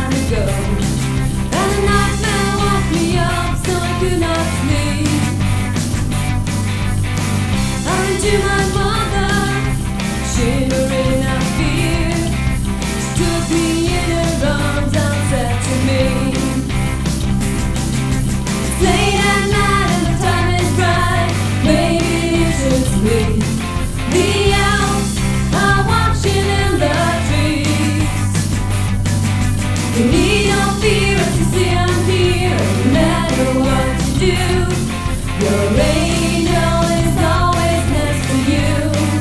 time ago, and the nightmare woke me up so I could not sleep. I ran to my mother, shivering out fear. She took me in her arms and said to me, "It's late at night and the time is bright, maybe you should sleep. The owls are watching in the trees. You need no fear as you see I'm here, no matter what you do. Your angel is always next to you.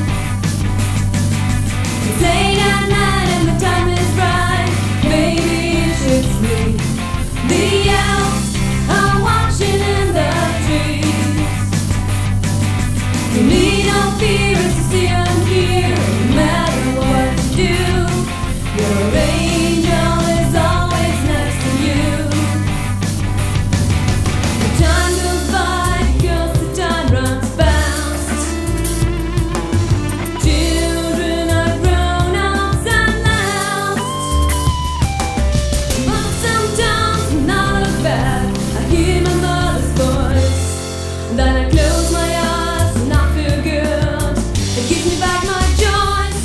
It's late at night and the time is bright, maybe you should sleep. The owls are watching in the trees. You need no fear as you see I'm here, no matter what you do. Your angel is always next to you." The time goes by because the time runs fast. Children are grown-ups at last. But sometimes when I look back, I hear my mother's voice. Then I close my eyes and I feel good. It gives me back my joys.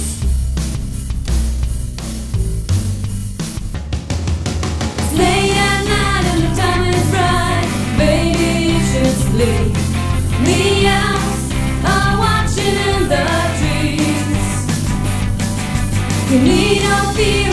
It's late at night and the time is bright, baby you should sleep. The owls are watching in the trees. You need no fear